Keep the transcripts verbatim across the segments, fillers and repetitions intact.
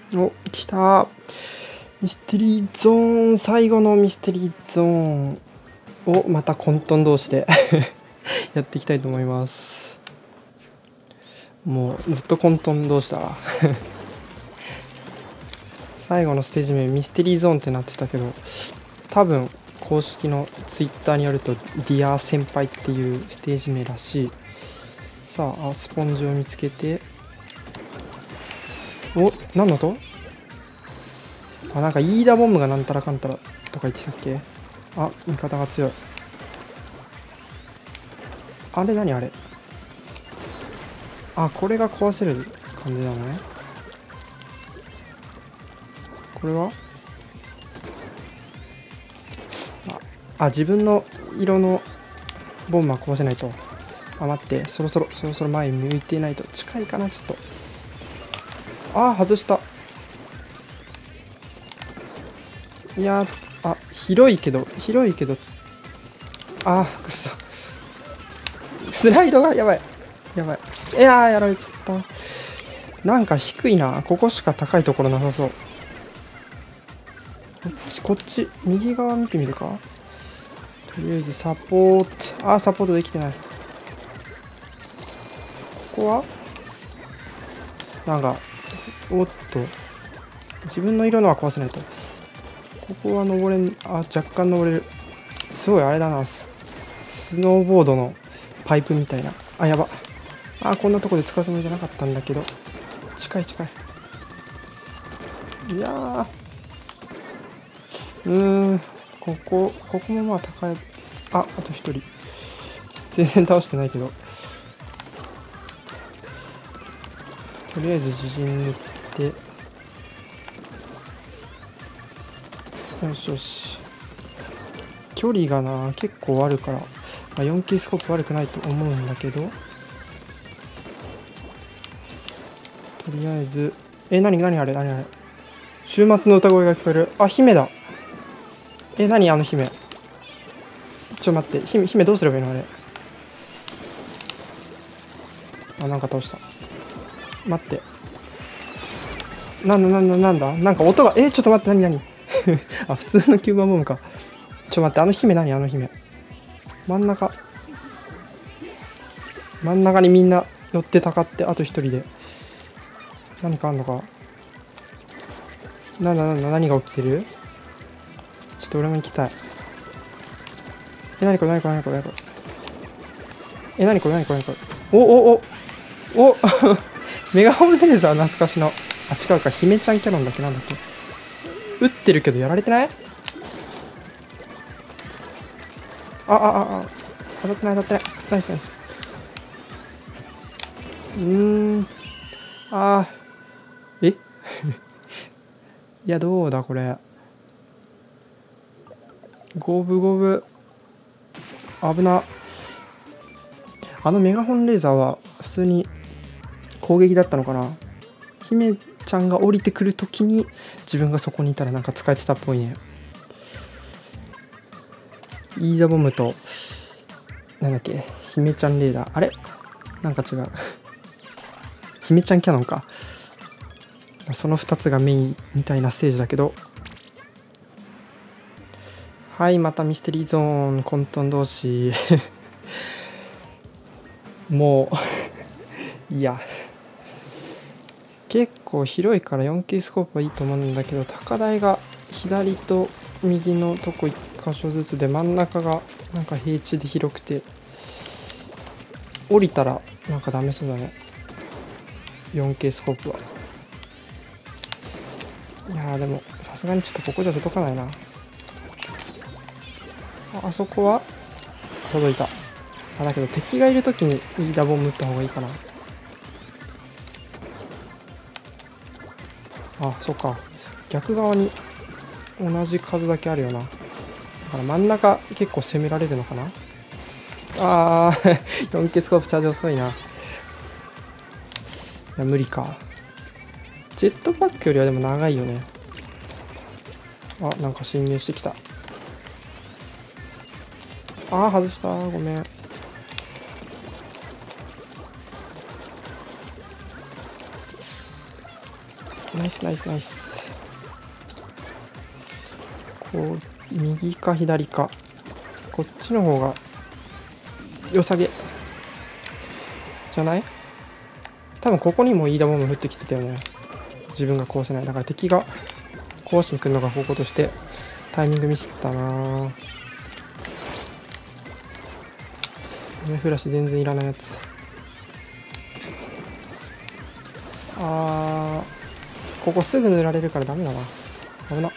お、来た。ミステリーゾーン、最後のミステリーゾーンをまた混沌同士でやっていきたいと思います。もうずっと混沌同士だわ最後のステージ名ミステリーゾーンってなってたけど、多分公式のツイッターによるとディア先輩っていうステージ名らしい。さあスポンジを見つけて、お、何の音？あ、なんかイーダボムがなんたらかんたらとか言ってたっけ？あ、味方が強い。あれ何あれ？あ、これが壊せる感じなのね。これはあ、あ、自分の色のボムは壊せないと。あ、待って、そろそろそろそろ前向いてないと。近いかな、ちょっと。あー、外した。いやー、あ、広いけど広いけどあー、くそ、スライドがやばいやばい。いやー、やられちゃった。なんか低いな。ここしか高いところなさそう。こっちこっち右側見てみるか。とりあえずサポート。あー、サポートできてない。ここはなんか、おっと、自分の色のは壊せないと。ここは登れん。あ、若干登れる。すごいあれだな、ススノーボードのパイプみたいな。あ、やば。あ、こんなとこで使うつもりじゃなかったんだけど。近い近い。いやー、うーん、ここここもまあ高い。あ、あと一人全然倒してないけど、とりあえず自陣塗って、よしよし。距離がな結構あるから、まあ、よんケー スコープ悪くないと思うんだけど、とりあえず、え、なになにあれなにあれ、週末の歌声が聞こえる。あ、姫だ。え、なにあの姫。ちょっと待って、姫姫どうすればいいのあれ。あ、なんか倒した。待って、なんだなんだなんだ、なんか音が、え、ちょっと待って、なになにあ、普通のキューバーボムか。ちょっと待って、あの姫何、あの姫。真ん中真ん中にみんな寄ってたかって、あと一人で何かあんのか。なんだなんだ、何が起きてる。ちょっと俺も行きたい。え、何これ何これ何これ何これ。え、何これ何これ何これ。おおおおメガホンレーザー懐かしの。あ、違うか、姫ちゃんキャノンだっけ、なんだっけ。撃ってるけどやられてない。ああああ、当たってない当たってない。ナイスナイス。うーん、ああ、えいや、どうだこれ。五分五分、危な。あのメガホンレーザーは普通に攻撃だったのかな。姫ちゃんが降りてくるときに自分がそこにいたらなんか使えてたっぽいね。イーダボムとなんだっけ、姫ちゃんレーダー、あれなんか違う姫ちゃんキャノンか。そのふたつがメインみたいなステージだけど、はい、またミステリーゾーン混沌同士もういや、結構広いから よんケー スコープはいいと思うんだけど、高台が左と右のとこいっ箇所ずつで、真ん中がなんか平地で広くて、降りたらなんかダメそうだね、 よんケー スコープは。いやー、でもさすがにちょっとここじゃ届かないな。 あ, あそこは届いた。あ、だけど敵がいるときにイーダボム打った方がいいかな。あ、そっか、逆側に同じ数だけあるよな。だから真ん中結構攻められるのかな。あーよんケー スコープチャージ遅いな。いや、無理か。ジェットパックよりはでも長いよね。あ、なんか侵入してきた。あー、外した、ごめん。 ナイスナイスナイス。こう右か左か、こっちの方が良さげじゃない？多分ここにもイーダボム降ってきてたよね。自分がこうせない。だから敵が壊しに来るのがこことしてタイミングミスったな。雨フラッシュ全然いらないやつ。あー、ここすぐ塗られるからダメだな。危な。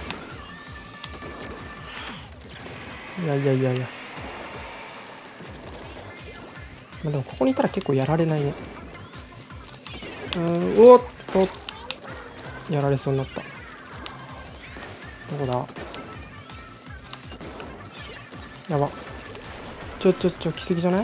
いやいやいやいや。まあでもここにいたら結構やられないね。うーん、おっと、やられそうになった。どこだ？やば。ちょちょちょ、来すぎじゃない？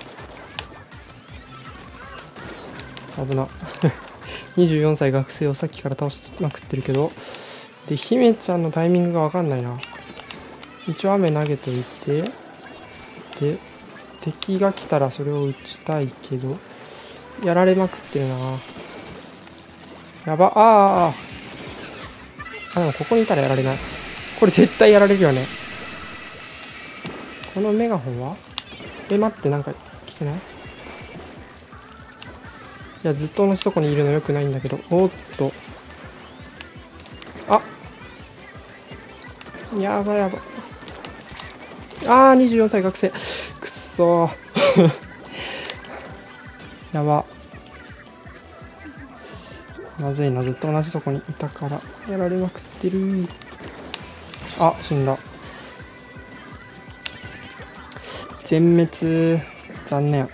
危な。にじゅうよんさい学生をさっきから倒しまくってるけど、で、姫ちゃんのタイミングがわかんないな。一応雨投げといて、で、敵が来たらそれを撃ちたいけど、やられまくってるな。やば、あーあ、でもここにいたらやられない。これ絶対やられるよね。このメガホンは？え、待って、なんか来てない？いや、ずっと同じとこにいるのよくないんだけど。おっと。あ、やばいやばい。あー、にじゅうよんさい学生。くっそー。やば。まずいな、ずっと同じとこにいたからやられまくってる。あ、死んだ。全滅。残念。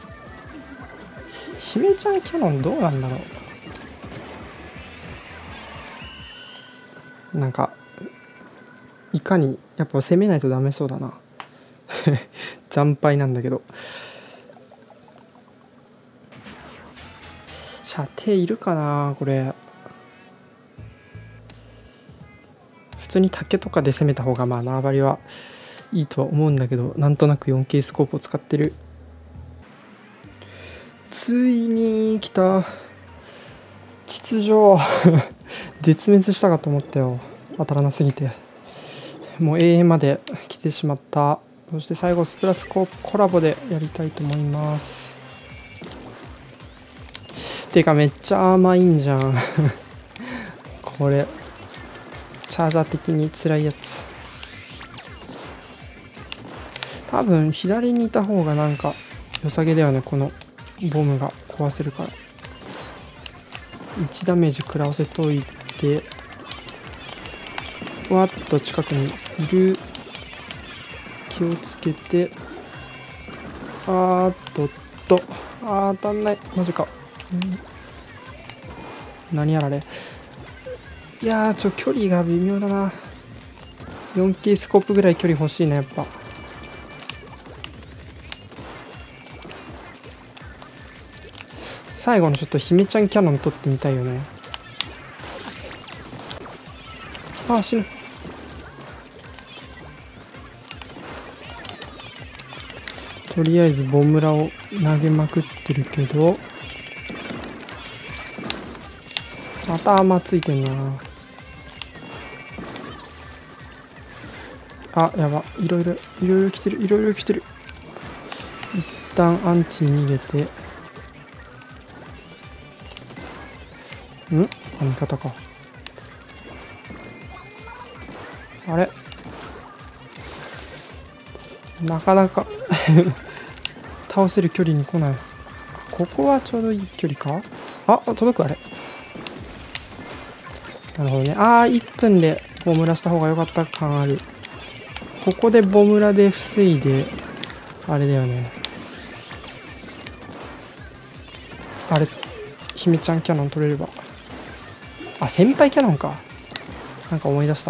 姫ちゃんキャノンどうなんだろう。なんかいかにやっぱ攻めないとダメそうだな。惨敗なんだけど。射程いるかなこれ。普通に竹とかで攻めた方がまあ縄張りはいいとは思うんだけど、なんとなく よんケー スコープを使ってる。ついに来た。秩序。絶滅したかと思ったよ。当たらなすぎて。もう永遠まで来てしまった。そして最後スプラスコープコラボでやりたいと思います。てかめっちゃ甘いんじゃん。これチャージャー的に辛いやつ。多分左にいた方がなんか良さげだよね。このボムが壊せるから。いちダメージ食らわせといて、わっと近くにいる。気をつけて。あーっとっと。あー当たんない。マジか。うん、何やられ。いやーちょ距離が微妙だな。 よんケー スコープぐらい距離欲しいなやっぱ。最後のちょっと姫ちゃんキャノン取ってみたいよね。あー死ぬ。とりあえずボムラを投げまくってるけど、また甘ついてんな。あ、やば。いろいろ、いろいろ来てる、いろいろ来てる。一旦アンチに逃げて。ん？あ、味方か。あれ？なかなか倒せる距離に来ない。ここはちょうどいい距離か？あ、届くあれ。なるほどね。ああ、いっぷんでボムラした方が良かった感ある。ここでボムラで防いで、あれだよね。あれ、姫ちゃんキャノン取れれば。あ、先輩キャノンか。なんか思い出した。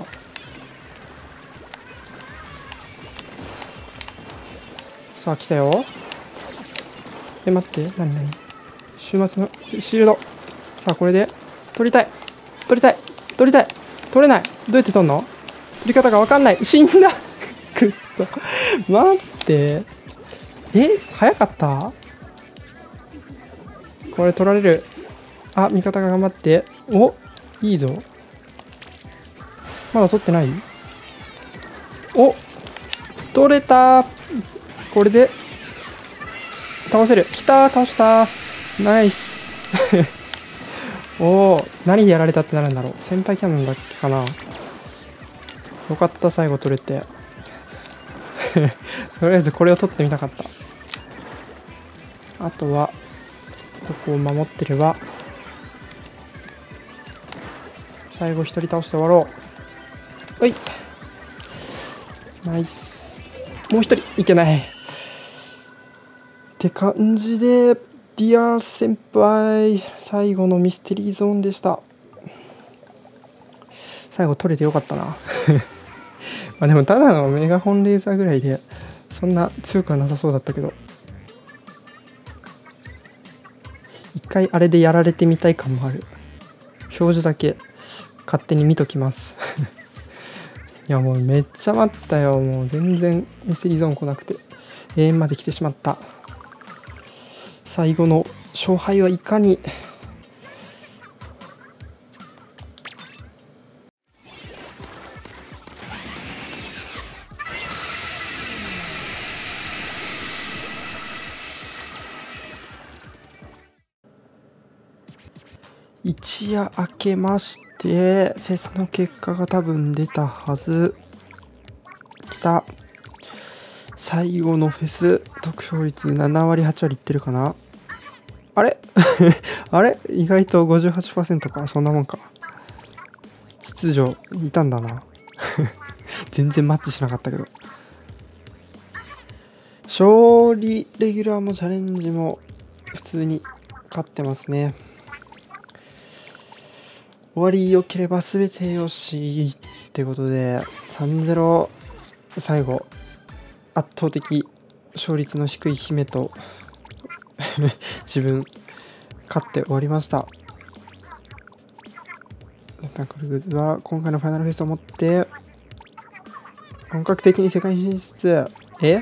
さあ、来たよ。え、待って。なになに？週末のシールド。さあ、これで、取りたい。取りたい。取りたい。取れない。どうやって取んの？取り方がわかんない。死んだ。くっそ。待って。え、早かった？これ取られる。あ、味方が頑張って。 お、いいぞ。まだ取ってない？お、取れた。これで倒せる。きたー、倒したー。ナイス。おお、何でやられたってなるんだろう。先輩キャノンだっけかな。よかった、最後取れて。とりあえずこれを取ってみたかった。あとはここを守ってれば最後一人倒して終わろう。おい、ナイス。もう一人いけないって感じで、ディア先輩最後のミステリーゾーンでした。最後取れてよかったな。まあでもただのメガホンレーザーぐらいでそんな強くはなさそうだったけど、一回あれでやられてみたい感もある。表示だけ勝手に見ときます。いやもうめっちゃ待ったよ。もう全然ミステリーゾーン来なくて永遠まで来てしまった。最後の勝敗はいかに。一夜明けましてフェスの結果が多分出たはず。きた。最後のフェス得票率ななわりはちわりいってるかな。あれあれ意外と ごじゅうはちパーセント か。そんなもんか。秩序いたんだな。全然マッチしなかったけど、勝利レギュラーもチャレンジも普通に勝ってますね。終わり良ければ全てよしってことで さんたいゼロ、 最後圧倒的勝率の低い姫と自分勝って終わりました。タクルグズは今回のファイナルフェスをもって本格的に世界進出。え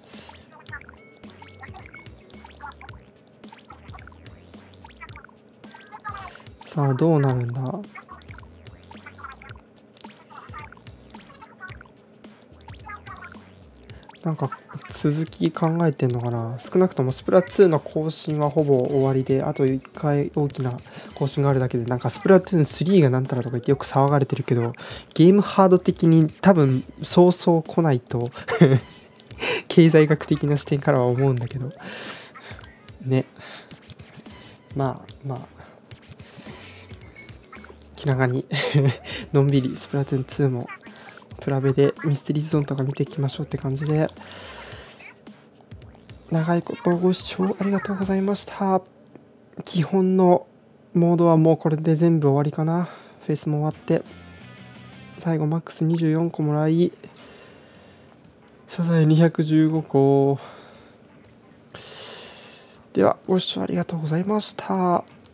さあどうなるんだ。なんか続き考えてんのかな。少なくともスプラトゥーンの更新はほぼ終わりで、あといっかい大きな更新があるだけで、なんかスプラトゥーンスリーがなんたらとか言ってよく騒がれてるけど、ゲームハード的に多分そうそう来ないと経済学的な視点からは思うんだけどね。まあまあ気長にのんびりスプラトゥーンツーもプラベでミステリーゾーンとか見ていきましょうって感じで、長いことご視聴ありがとうございました。基本のモードはもうこれで全部終わりかな。フェイスも終わって最後マックスにじゅうよんこもらい、サザエにひゃくじゅうごこ。ではご視聴ありがとうございました。